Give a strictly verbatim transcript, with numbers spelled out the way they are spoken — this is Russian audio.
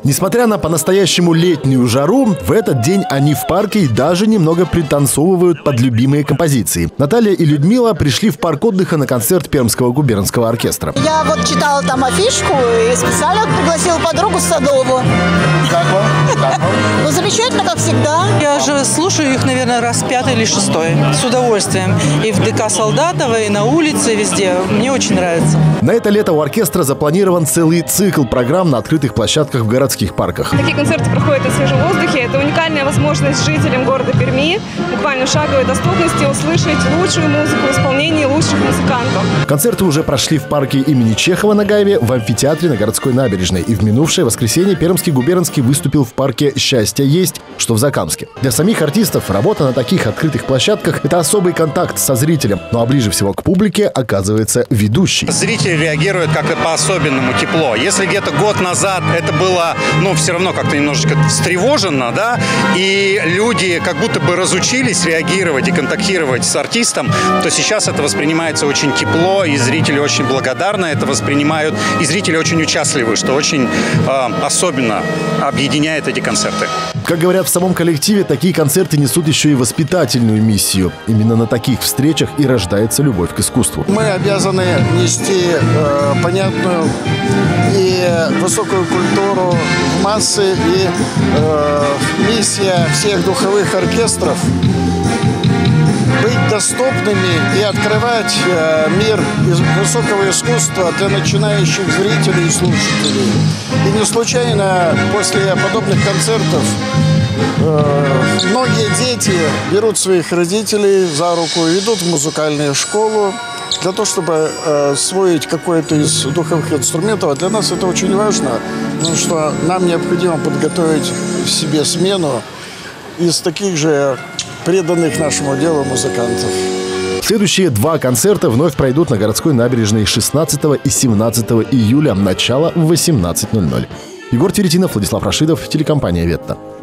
Несмотря на по-настоящему летнюю жару, в этот день они в парке и даже немного пританцовывают под любимые композиции. Наталья и Людмила пришли в парк отдыха на концерт Пермского губернского оркестра. Я вот читала там афишку и специально пригласила подругу Садову. Как вам? Как вам? Ну, замечательно, как всегда. Я же слушаю их, наверное, раз пятый или шестой. С удовольствием. И в ДК Солдатова, и на улице, везде. Мне очень нравится. На это лето у оркестра запланирован целый цикл программ на открытых площадках в городских парках. Такие концерты проходят на свежем воздухе. Это уникальная возможность жителям города Перми буквально в шаговой доступности услышать лучшую музыку в исполнении лучших музыкантов. Концерты уже прошли в парке имени Чехова на Гаеве, в амфитеатре на Городской набережной. И в минувшее воскресенье Пермский губернский выступил в парке «Счастье есть», что в Закамске. Для самих артистов работа на таких открытых площадках – это особый контакт со зрителем. Ну а ближе всего к публике оказывается ведущий. Зрители реагируют как-то по-особенному тепло. Если где-то год назад это было, ну, все равно как-то немножечко встревоженно, да, и люди как будто бы разучились реагировать и контактировать с артистом, то сейчас это воспринимается очень тепло, и зрители очень благодарны это воспринимают, и зрители очень участливы, что очень э, особенно объединяет эти концерты. Как говорят в самом коллективе, такие концерты несут еще и воспитательную миссию. Именно на таких встречах и рождается любовь к искусству. Мы обязаны нести э, понятную и высокую культуру в массы, и э, миссия всех духовых оркестров быть доступными и открывать э, мир из высокого искусства для начинающих зрителей и слушателей. И не случайно после подобных концертов э, многие дети берут своих родителей за руку и идут в музыкальную школу для того, чтобы э, освоить какой-то из духовых инструментов. А для нас это очень важно, потому что нам необходимо подготовить в себе смену из таких же преданных нашему делу музыкантов. Следующие два концерта вновь пройдут на Городской набережной шестнадцатого и семнадцатого июля. Начало в восемнадцать ноль ноль. Егор Теретинов, Владислав Рашидов, телекомпания «Ветта».